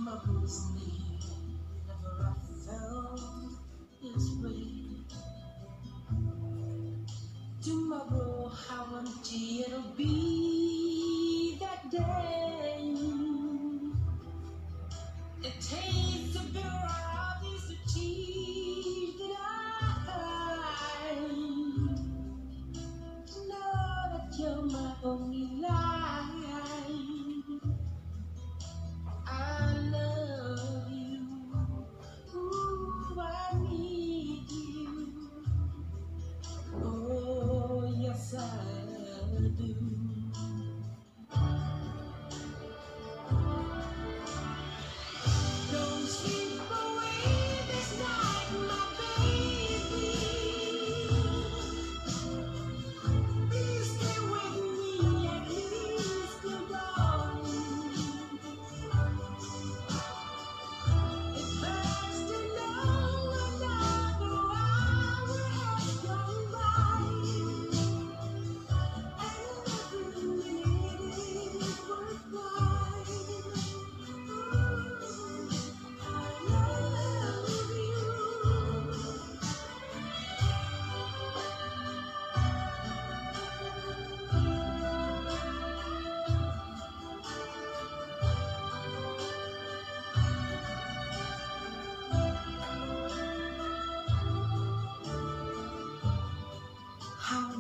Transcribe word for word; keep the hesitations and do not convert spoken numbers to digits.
me. Never I felt this way. Tomorrow, how empty it'll be that day. The taste of bitter are these the tears that I know that you're my only life. I love you. Ooh, I need you. Oh, yes, I do. Don't sleep away this night, my baby. Please stay with me at least till dawn. It hurts to know another hour has gone by, and every minute is worthwhile. I love you. How